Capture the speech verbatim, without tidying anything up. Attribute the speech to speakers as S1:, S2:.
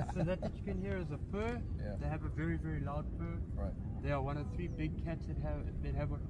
S1: So that that you can hear is a purr.
S2: Yeah.
S1: They have a very very loud purr.
S2: Right.
S1: They are one of three big cats that have that have what